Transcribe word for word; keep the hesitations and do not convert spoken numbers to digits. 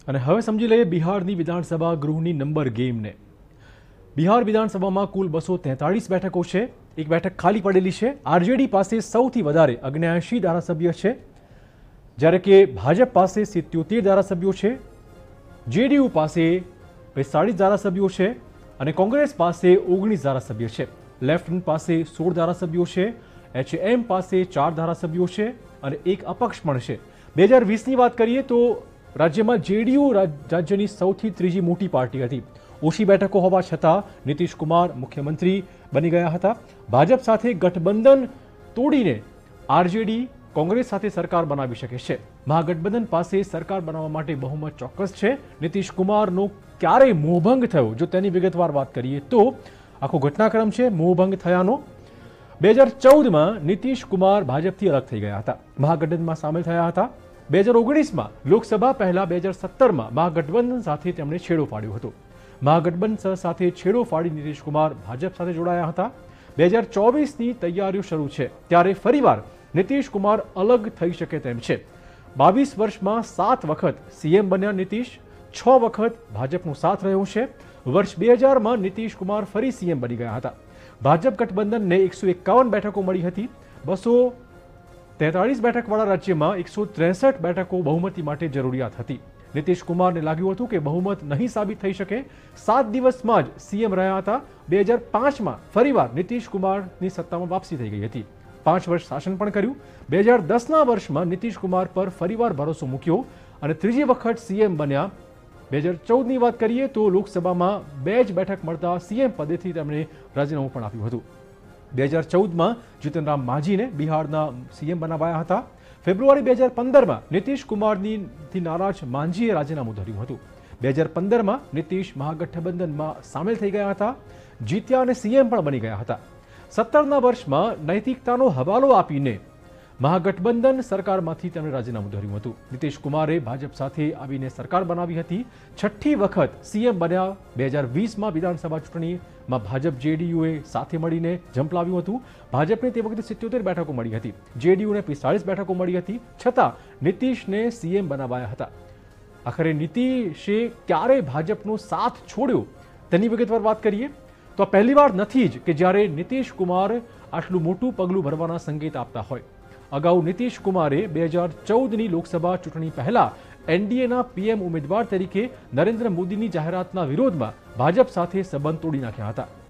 અને હવે સમજી લઈએ બિહારની વિધાનસભા ગૃહની નંબર ગેમને। બિહાર વિધાનસભામાં કુલ બસો તેતાળીસ બેઠકો છે। એક બેઠક ખાલી પડેલી છે। આરજેડી પાસે સૌથી વધારે અગ્નેયાશી ધારાસભ્ય છે, જ્યારે કે ભાજપ પાસે સિત્યોતેર ધારાસભ્યો છે, જેડીયુ પાસે પિસ્તાળીસ ધારાસભ્યો છે અને કોંગ્રેસ પાસે ઓગણીસ ધારાસભ્યો છે। લેફ્ટનન્ટ પાસે સોળ ધારાસભ્યો છે, એચએમ પાસે ચાર ધારાસભ્યો છે અને એક અપક્ષ પણ છે। બે હજાર વીસની વાત કરીએ તો રાજ્યમાં જેડીયુ રાજ્યની સૌથી ત્રીજી મોટી પાર્ટી હતી। ઓછી બેઠકો હોવા છતાં નીતિશ કુમાર મુખ્યમંત્રી બની ગયા હતા। ભાજપ સાથે ગઠબંધન તોડીને આરજેડી કોંગ્રેસ સાથે સરકાર બનાવી શકે છે। મહાગઠબંધન પાસે સરકાર બનાવવા માટે બહુમત ચોક્કસ છે। નીતિશ કુમારનો ક્યારે મોહભંગ થયો, જો તેની વિગતવાર વાત કરીએ તો આખો ઘટનાક્રમ છે મોહભંગ થયાનો। બે હજાર ચૌદમાં નીતિશ કુમાર ભાજપથી અલગ થઈ ગયા હતા, મહાગઠબંધનમાં સામેલ થયા હતા। બે હજાર ઓગણીસમાં લોકસભા પહેલા બે હજાર સત્તરમાં મહાગઠબંધન સાથે તેમણે છેડો પાડ્યો હતો। મહાગઠબંધન સાથે છેડો ફાડી નીતિશ કુમાર ભાજપ સાથે જોડાયા હતા। બે હજાર ચોવીસની તૈયારીઓ શરૂ છે ત્યારે ફરીવાર નીતિશ કુમાર અલગ થઈ શકે તેમ છે। બાવીસ વર્ષમાં સાત વખત સીએમ બન્યા નીતિશ, છ વખત ભાજપનો સાથ રહ્યો છે। વર્ષ બે હજારમાં નીતિશ કુમાર ફરી સીએમ બની ગયા હતા। ભાજપ ગઠબંધનને એકસો એકાવન બેઠકો મળી હતી। બસો તેતાળીસ બેઠકવાળા રાજ્યમાં એકસો ત્રેસઠ બેઠકો બહુમતી માટે જરૂરિયાત હતી। નીતિશ કુમારને લાગ્યું હતું કે બહુમત નહીં સાબિત થઈ શકે। સાત દિવસમાં જ સીએમ રહ્યા હતા। બે હજાર પાંચમાં ફરીવાર નીતિશ કુમારની સત્તામાં વાપસી થઈ ગઈ હતી। પાંચ વર્ષ શાસન પણ કર્યું। બે હજાર દસના વર્ષમાં નીતિશ કુમાર પર ફરીવાર ભરોસો મૂક્યો અને ત્રીજી વખત સીએમ બન્યા। બે હજાર ચૌદની વાત કરીએ તો લોકસભામાં બે જ બેઠક મળતા સીએમ પદેથી તેમણે રાજીનામું પણ આપ્યું હતું। બે હજાર ચૌદમાં જીતન રામ માંઝીને બિહારના સીએમ બનાવાયા હતા। ફેબ્રુઆરી બે હજાર પંદરમાં નીતિશ કુમારથી નારાજ માંઝીએ રાજીનામું ધર્યું હતું। બે હજાર પંદરમાં નીતિશ મહાગઠબંધનમાં સામેલ થઈ ગયા હતા, જીત્યા અને સીએમ પણ બની ગયા હતા। સત્તરના વર્ષમાં નૈતિકતાનો હવાલો આપીને મહાગઠબંધન સરકારમાંથી તેમણે રાજીનામું ધર્યું હતું। નીતિશ કુમારે ભાજપ સાથે આવીને સરકાર બનાવી હતી। છઠ્ઠી વખત સીએમ બન્યા। બે હજાર વીસમાં વિધાનસભા ચૂંટણીમાં ભાજપ જેડીયુએ સાથે મળીને ઝંપલાવ્યું હતું। ભાજપને તે વખતે સિત્યોતેર બેઠકો મળી હતી, જેડીયુને પિસ્તાળીસ બેઠકો મળી હતી, છતાં નીતિશને સીએમ બનાવાયા હતા। આખરે નીતિશે ક્યારે ભાજપનો સાથ છોડ્યો તેની વિગતવાર વાત કરીએ તો આ પહેલીવાર નથી જ કે જ્યારે નીતિશ કુમાર આટલું મોટું પગલું ભરવાના સંકેત આપતા હોય। અગાઉ નીતિશ કુમારે બે હજાર ચૌદની લોકસભા ચૂંટણી પહેલા એનડીએના પીએમ ઉમેદવાર તરીકે નરેન્દ્ર મોદીની જાહેરાતના વિરોધમાં ભાજપ સાથે સંબંધ તોડી નાખ્યા હતા।